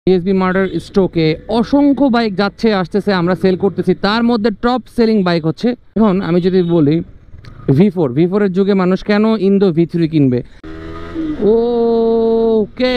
BSB মার্টের স্টকে অসংখ্য bike যাচ্ছে আসতেছে, আমরা সেল করতেছি। তার মধ্যে টপ সেলিং বাইক হচ্ছে, এখন আমি যদি বলি V4 এর যুগে মানুষ কেন ইন্দো V3 কিনবে। Okay,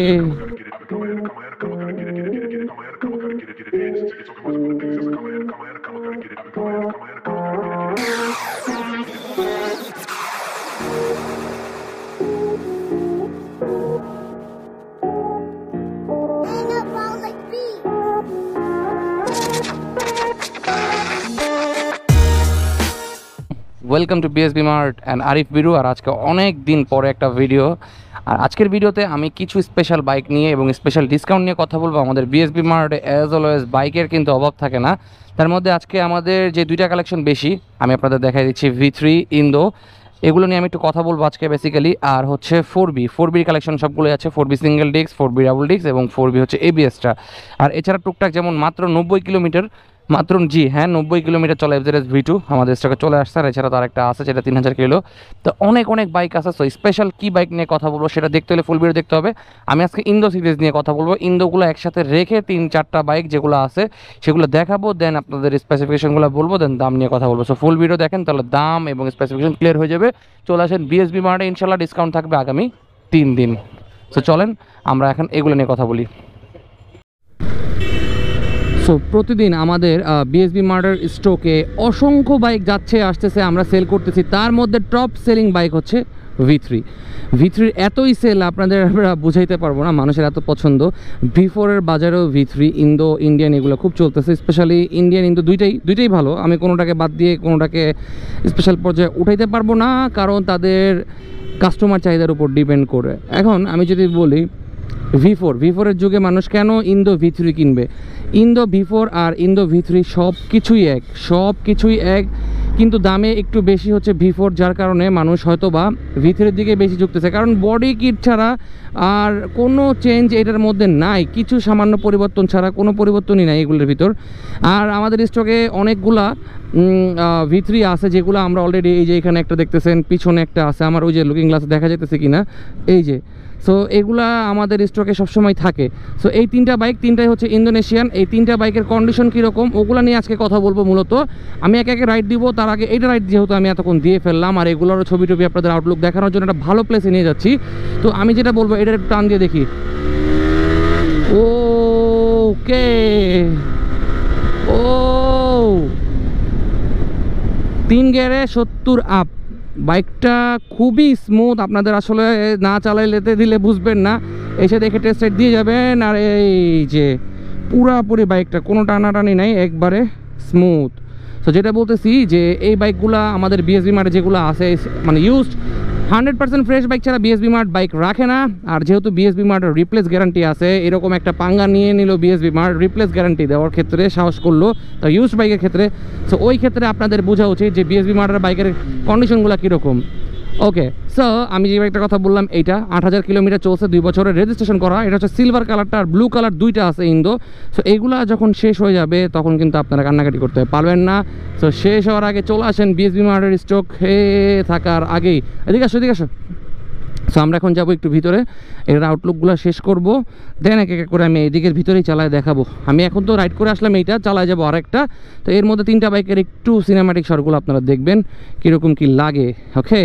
welcome to Bsb Mart and Arif Biru। আর আজকে অনেক দিন পরে একটা ভিডিও, আর আজকের ভিডিওতে আমি কিছু স্পেশাল বাইক নিয়ে এবং স্পেশাল ডিসকাউন্ট নিয়ে কথা বলবো। আমাদের Bsb Mart অ্যাজ অলওয়েজ বাইকের কিন্তু অভাব থাকে না। তার মধ্যে আজকে আমাদের যে দুইটা কালেকশন বেশি আমি আপনাদের দেখাই দিচ্ছি, V3 ইন্দো, এগুলো নিয়ে আমি একটু কথা বলবো আজকে বেসিক্যালি। আর হচ্ছে 4B কালেকশন সবগুলোই আছে, 4B single disc, 4B double disc এবং 4B হচ্ছে ABSটা। আর এছাড়া টুকটাক যেমন মাত্র 90 কিলোমিটার, মাত্র 90 কিলোমিটার চলে এফজেডএস V2 আমাদের স্টকে চলে আসছে। আর এছাড়া তার একটা আছে যেটা 3000 কিলো। তো অনেক বাইক আছে। সো স্পেশাল কী বাইক নিয়ে কথা বলবো সেটা দেখতে হলে ফুল ভিডিও দেখতে হবে। আমি আজকে ইন্দো সিরিজ নিয়ে কথা বলবো, ইন্দোগুলো একসাথে রেখে 3-4টা বাইক যেগুলো আছে সেগুলো দেখাবো, দেন আপনাদের স্পেসিফিকেশনগুলো বলবো, দেন দাম নিয়ে কথা বলবো। সো ফুল ভিডিও দেখেন, তাহলে দাম এবং স্পেসিফিকেশন ক্লিয়ার হয়ে যাবে। চলে আসেন Bsb মার্টে, ইনশাল্লাহ ডিসকাউন্ট থাকবে আগামী 3 দিন। সো চলেন আমরা এখন এগুলো নিয়ে কথা বলি। সো প্রতিদিন আমাদের Bsb মার্টের স্টকে অসংখ্য বাইক যাচ্ছে আসতেছে, আমরা সেল করতেছি। তার মধ্যে টপ সেলিং বাইক হচ্ছে V3 এতই সেল আপনাদের আমরা বুঝাইতে পারবো না, মানুষের এত পছন্দ। V4 এর বাজারেও V3 ইন্দো ইন্ডিয়ান এগুলো খুব চলতেছে, স্পেশালি ইন্ডিয়ান ইন্দো দুইটাই ভালো। আমি কোনোটাকে বাদ দিয়ে কোনোটাকে স্পেশাল পর্যায়ে উঠাইতে পারবো না, কারণ তাদের কাস্টমার চাহিদার উপর ডিপেন্ড করে। এখন আমি যদি বলি V4 এর যুগে মানুষ কেন ইন্দো V3 কিনবে। ইন্দো V4 আর ইন্দো V3 সব কিছুই এক, কিন্তু দামে একটু বেশি হচ্ছে V4, যার কারণে মানুষ হয়তো বা V3 এর দিকে বেশি ঝুঁকতেছে। কারণ বডি কিট ছাড়া আর কোনো চেঞ্জ এটার মধ্যে নাই, কিছু সামান্য পরিবর্তন ছাড়া কোনো পরিবর্তনই নাই এগুলোর ভিতর। আর আমাদের স্টকে অনেকগুলা V3 আছে যেগুলো আমরা অলরেডি, এই যে এখানে একটা দেখতেছেন, পিছনে একটা আছে আমার, ওই যে লুকিং গ্লাসে দেখা যেতেছে কিনা, এই যে। সো এগুলা আমাদের স্টকে সবসময় থাকে। সো এই তিনটাই হচ্ছে ইন্দোনেশিয়ান। এই 3টা বাইকের কন্ডিশন কীরকম ওগুলো নিয়ে আজকে কথা বলবো মূলত। আমি একে রাইড দিব, তার আগে এইটা রাইড যেহেতু আমি এতক্ষণ দিয়ে ফেললাম, আর এগুলোরও ছবি আপনাদের আউটলুক দেখানোর জন্য একটা ভালো প্লেসে নিয়ে যাচ্ছি। তো আমি যেটা বলবো এটার একটু টান দিয়ে দেখি। ওকে, 3 গিয়ারে 70 আপ, বাইকটা খুবই স্মুথ। আপনাদের আসলে না চালাইতে দিলে বুঝবেন না, এসে দেখে টেস্ট রাইড দিয়ে যাবেন। আর এই যে পুরাপুরি বাইকটা কোনো টানাটানি নাই, একবারে স্মুথ। তো যেটা বলতেছি যে এই বাইকগুলো আমাদের Bsb মার্টে যেগুলো আছে, মানে ইউজড 100% ফ্রেশ বাইক ছাড়া Bsb মার্ট বাইক রাখে না। আর যেহেতু Bsb মার্টের রিপ্লেস গ্যারান্টি আছে, এরকম একটা পাঙ্গা নিয়ে নিল Bsb মার্ট রিপ্লেস গ্যারান্টি দেওয়ার ক্ষেত্রে, সাহস করলো তা ইউজড বাইকের ক্ষেত্রে। সো ওই ক্ষেত্রে আপনাদের বোঝা উচিত যে Bsb মার্টের বাইকের কন্ডিশনগুলো কীরকম। ওকে, সো আমি যে বাইকটার কথা বললাম এইটা 8000 কিলোমিটার চলছে, 2 বছরের রেজিস্ট্রেশন করা। এটা হচ্ছে সিলভার কালারটা, আর ব্লু কালার দুইটা আছে ইন্দো। সো এইগুলা যখন শেষ হয়ে যাবে তখন কিন্তু আপনারা কান্নাকাটি করতে পারবেন না। সো শেষ হওয়ার আগে চলে আসেন Bsb মার্টের স্টক থাকার আগেই। এদিকে আসো। সো আমরা এখন যাবো একটু ভিতরে, এর আউটলুকগুলো শেষ করব, দেন এক করে আমি এইদিকের ভিতরেই চালায় দেখাবো। আমি এখন তো রাইড করে আসলাম, এইটা চালায় যাবো আরেকটা। তো এর মধ্যে 3টা বাইকের একটু সিনেমাটিক শটগুলো আপনারা দেখবেন কীরকম কি লাগে। ওকে,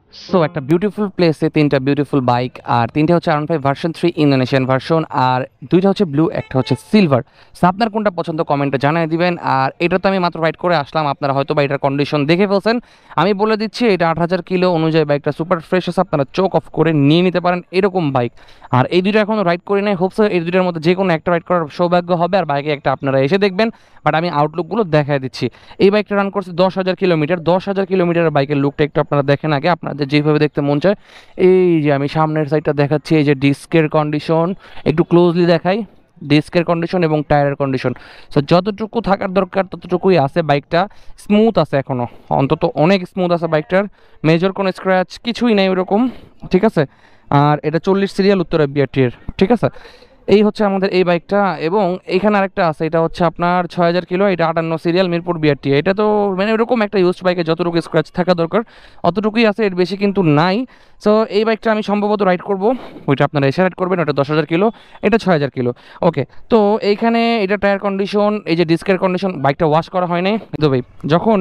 সো একটা বিউটিফুল প্লেসে তিনটা বিউটিফুল বাইক, আর তিনটা হচ্ছে R15 ভার্সন 3 ইন্দোনেশিয়ান ভার্সন, আর দুইটা হচ্ছে ব্লু, একটা হচ্ছে সিলভার। সো আপনার কোনটা পছন্দ কমেন্টে জানিয়ে দিবেন। আর এটা তো আমি মাত্র রাইড করে আসলাম, আপনারা হয়তো বা এটার কন্ডিশন দেখে ফেলছেন। আমি বলে দিচ্ছি এটা 8000 কিলো অনুযায়ী বাইকটা সুপার ফ্রেশ আছে, আপনারা চোখ অফ করে নিয়ে নিতে পারেন এরকম বাইক। আর এই দুইটা এখনও রাইড করি নাই, হোপস এই দুইটার মধ্যে যে কোনো একটা রাইড করার সৌভাগ্য হবে, আর বাইকে একটা আপনারা এসে দেখবেন। বাট আমি আউটলুকগুলো দেখাই দিচ্ছি। এই বাইকটা রান করছে 10,000 কিলোমিটার। 10,000 কিলোমিটারের বাইকের লুকটা একটু আপনারা দেখেন আগে, আপনাদের যেভাবে দেখতে মন চায়। এই যে আমি সামনের সাইডটা দেখাচ্ছি, এই যে ডিস্কের কন্ডিশন একটু ক্লোজলি দেখাই, ডিস্কের কন্ডিশন এবং টায়ারের কন্ডিশন। সো যতটুকু থাকার দরকার ততটুকুই আছে, বাইকটা স্মুথ আছে এখনও, অন্তত অনেক স্মুথ আছে বাইকটার, মেজর কোনো স্ক্র্যাচ কিছুই নেই ওরকম, ঠিক আছে। আর এটা 40 সিরিয়াল উত্তরা বিআরটির, ঠিক আছে। এই হচ্ছে আমাদের এই বাইকটা, এবং এইখানে আরেকটা আছে, এটা হচ্ছে আপনার 6000 কিলো, এটা 58 সিরিয়াল মিরপুর বিআরটি। এটা তো মানে এরকম একটা ইউজড বাইকে যতটুকু স্ক্র্যাচ থাকা দরকার অতটুকুই আছে, এর বেশি কিন্তু নাই। সো এই বাইকটা আমি সম্ভবত রাইড করব, ওইটা আপনারা এসে রাইড করবেন। ওটা 10,000 কিলো, এটা 6000 কিলো। ওকে, তো এইখানে এটা টায়ার কন্ডিশন, এই যে ডিস্কের কন্ডিশন, বাইকটা ওয়াশ করা হয় নাই তো ভাই। যখন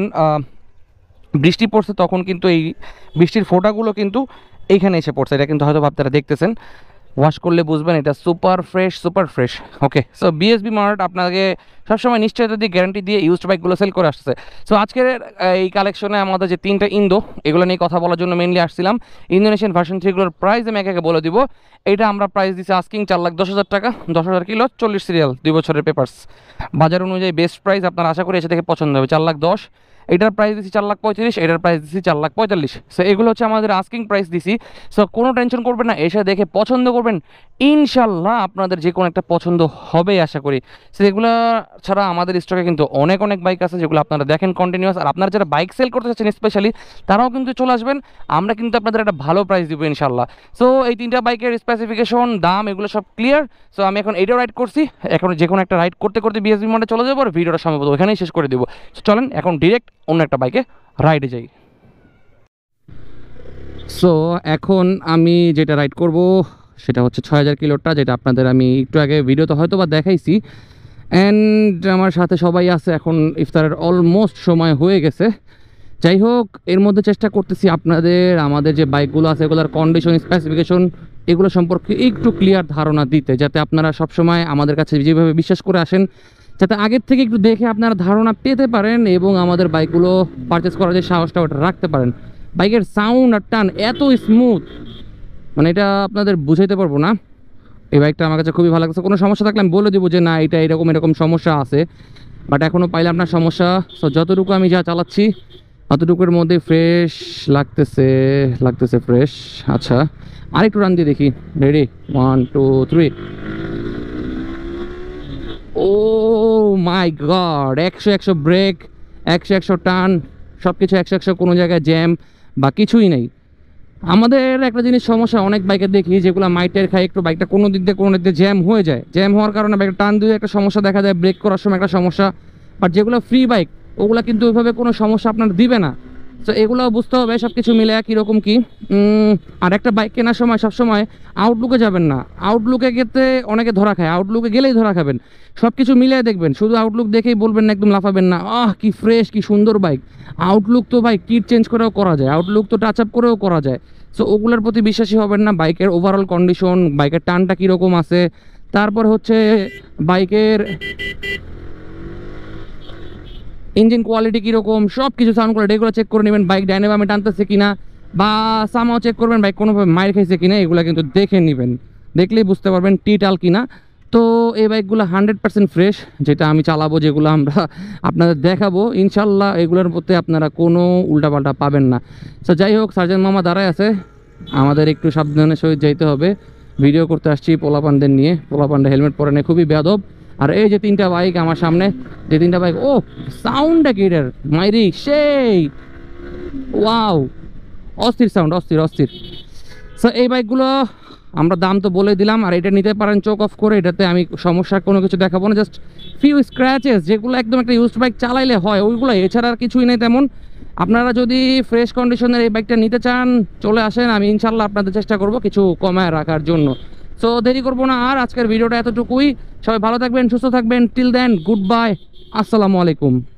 বৃষ্টি পড়ছে তখন কিন্তু এই বৃষ্টির ফোঁটাগুলো কিন্তু এইখানে এসে পড়ছে, এটা কিন্তু হয়তো আপনারা দেখতেছেন। ওয়াশ করলে বুঝবেন এটা super fresh, super fresh. Okay, so BSB mart আপনাকে সবসময় নিশ্চয়তা দিয়ে গ্যারান্টি দিয়ে ইউজড বাইকগুলো সেল করে আসছে। সো আজকের এই কালেকশনে আমাদের যে তিনটা ইন্দো, এগুলো নিয়ে কথা বলার জন্য মেনলি আসছিলাম। ইন্দোনেশিয়ান ভার্সন 3গুলোর প্রাইস আমি একে বলে দিব। এটা আমরা প্রাইস দিচ্ছি আস্কিং 4,10,000 টাকা, 10,000 কিলো, 40 সিরিয়াল, 2 বছরের পেপার্স। বাজার অনুযায়ী বেস্ট প্রাইস, আপনারা আশা করি এসে থেকে পছন্দ হবে। 4,10,000, এটার প্রাইস দিচ্ছি 4,35,000, এটার প্রাইস দিচ্ছি 4,45,000। সো এগুলো হচ্ছে আমাদের আস্কিং প্রাইস দিছি। সো কোনো টেনশন করবেন না, এসে দেখে পছন্দ করবেন, ইনশাল্লাহ আপনাদের যে কোনো একটা পছন্দ হবে আশা করি। সো এগুলো ছাড়া আমাদের স্টকে কিন্তু অনেক অনেক বাইক আছে যেগুলো আপনারা দেখেন কন্টিনিউয়াস। আর আপনারা যারা বাইক সেল করতে চাচ্ছেন স্পেশালি, তারাও কিন্তু চলে আসবেন, আমরা কিন্তু আপনাদের একটা ভালো প্রাইস দিব ইনশাল্লাহ। সো এই তিনটা বাইকের স্পেসিফিকেশন, দাম, এগুলো সব ক্লিয়ার। সো আমি এখন এইটাও রাইড করছি, এখন যে কোনো একটা রাইড করতে করতে বিএসবি মার্টে চলে যাবো, আর ভিডিওটা সম্ভবত ওখানেই শেষ করে দেবো। চলেন এখন ডিরেক্ট অন্য একটা বাইকে রাইডে যাই। সো এখন আমি যেটা রাইড করব সেটা হচ্ছে 6000 কিলোটা, যেটা আপনাদের আমি একটু আগে ভিডিওতে হয়তো বা দেখাইছি। অ্যান্ড আমার সাথে সবাই আছে, এখন ইফতারের অলমোস্ট সময় হয়ে গেছে। যাই হোক, এর মধ্যে চেষ্টা করতেছি আপনাদের আমাদের যে বাইকগুলো আছে এগুলোর কন্ডিশন, স্পেসিফিকেশন, এগুলো সম্পর্কে একটু ক্লিয়ার ধারণা দিতে, যাতে আপনারা সবসময় আমাদের কাছে যেভাবে বিশ্বাস করে আসেন, যাতে আগের থেকে একটু দেখে আপনারা ধারণা পেতে পারেন এবং আমাদের বাইকগুলো পারচেস করার যে সাহসটা ওটা রাখতে পারেন। বাইকের সাউন্ড আর টান এত স্মুথ, মানে এটা আপনাদের বুঝাইতে পারবো না। এই বাইকটা আমার কাছে খুবই ভালো লাগছে। কোনো সমস্যা থাকলে আমি বলে দেবো যে না এটা এরকম এরকম সমস্যা আছে, বাট এখনও পাইলাম না সমস্যা। সো যতটুকু আমি যা চালাচ্ছি অতটুকুর মধ্যে ফ্রেশ লাগতেছে ফ্রেশ। আচ্ছা, আরেকটু রান দিয়ে দেখি। Ready, 1 2 3। Oh my god, 100 brake, 100 turn, সব কিছু 100, কোনো জায়গায় জ্যাম বা কিছুই নেই। আমাদের একটা জিনিস সমস্যা, অনেক বাইকে দেখি যেগুলো মাইটের খায় একটু, বাইকটা কোনো দিক দিয়ে জ্যাম হয়ে যায়। জ্যাম হওয়ার কারণে বাইকটা টার্ন দিয়ে একটা সমস্যা দেখা যায়, ব্রেক করার সময় একটা সমস্যা। বাট যেগুলো ফ্রি বাইক ওগুলো কিন্তু ওইভাবে কোনো সমস্যা আপনার দিবে না। তো এগুলো বুঝতে হবে সব কিছু মিলে কীরকম কী। আর একটা বাইক কেনার সময় সবসময় আউটলুকে যাবেন না, আউটলুকে গেতে অনেকে ধরা খায়, আউটলুকে গেলেই ধরা খাবেন। সব কিছু মিলিয়ে দেখবেন, শুধু আউটলুক দেখেই বলবেন না, একদম লাফাবেন না, কি ফ্রেশ, কি সুন্দর বাইক। আউটলুক তো বাইক কিট চেঞ্জ করেও করা যায়, আউটলুক তো টাচ আপ করেও করা যায়। সো ওগুলোর প্রতি বিশ্বাসী হবেন না, বাইকের ওভারঅল কন্ডিশন, বাইকের টানটা কীরকম আছে, তারপর হচ্ছে বাইকের ইঞ্জিন কোয়ালিটি কীরকম, সব কিছু সাউন্ড কোয়ালিটি এগুলো চেক করে নেবেন। বাইক ডাইনামামে টানতেছে কিনা, বা সামাও চেক করবেন বাইক কোনোভাবে মাইর খাইছে কিনা, এগুলো কিন্তু দেখে নেবেন, দেখলেই বুঝতে পারবেন টিটাল কিনা। তো এই বাইকগুলো 100% ফ্রেশ, যেটা আমি চালাবো, যেগুলো আমরা আপনাদের দেখাবো ইনশাল্লাহ, এগুলোর প্রতি আপনারা কোনো উল্টাপাল্টা পাবেন না। তো যাই হোক, সার্জেন্ট মামা দাঁড়ায় আছে, আমাদের একটু সাবধানের সহিত যাইতে হবে। ভিডিও করতে আসছি পোলাপানদের নিয়ে, পোলাপানরা হেলমেট পরে নেই, খুবই বেয়াদব। আর এই যে তিনটা বাইক আমার সামনে, যে তিনটা বাইক, ও সাউন্ডটা কি এটার, মাইরি সেই ওয়াও, অস্থির সাউন্ড, অস্থির। সো এই বাইকগুলো আমরা দাম তো বলে দিলাম, আর এটা নিতে পারেন চোখ অফ করে, এটাতে আমি সমস্যা কোনো কিছু দেখাবো না, জাস্ট ফিউ স্ক্র্যাচেস যেগুলো একদম একটা ইউজড বাইক চালাইলে হয় ওইগুলো, এছাড়া আর কিছুই নেই তেমন। আপনারা যদি ফ্রেশ কন্ডিশনের এই বাইকটা নিতে চান চলে আসেন, আমি ইনশাল্লাহ আপনাদের চেষ্টা করব কিছু কমায় রাখার জন্য। সো দেরি করবো না আর, আজকের ভিডিওটা এতটুকুই। সবাই ভালো থাকবেন, সুস্থ থাকবেন, টিল দেন গুড বাই, আসসালামু আলাইকুম।